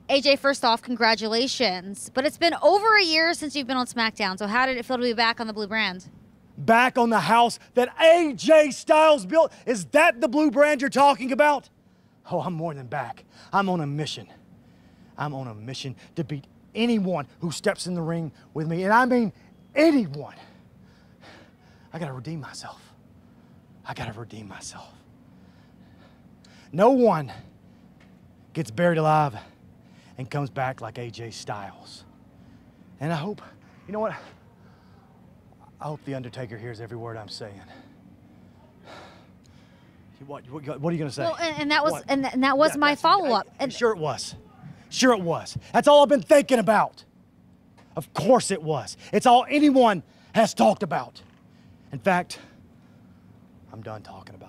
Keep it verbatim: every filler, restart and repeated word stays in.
A J, first off, congratulations. But it's been over a year since you've been on SmackDown, so how did it feel to be back on the blue brand? Back on the house that A J Styles built? Is that the blue brand you're talking about? Oh, I'm more than back. I'm on a mission. I'm on a mission to beat anyone who steps in the ring with me, and I mean anyone. I gotta redeem myself. I gotta redeem myself. No one gets buried alive and comes back like A J Styles. And I hope, you know what? I hope The Undertaker hears every word I'm saying. What, what, what are you gonna say? Well, and, and that was What? and, and that was Yeah, my that's- follow-up. I- And Sure it was. Sure it was. That's all I've been thinking about. Of course it was. It's all anyone has talked about. In fact, I'm done talking about it.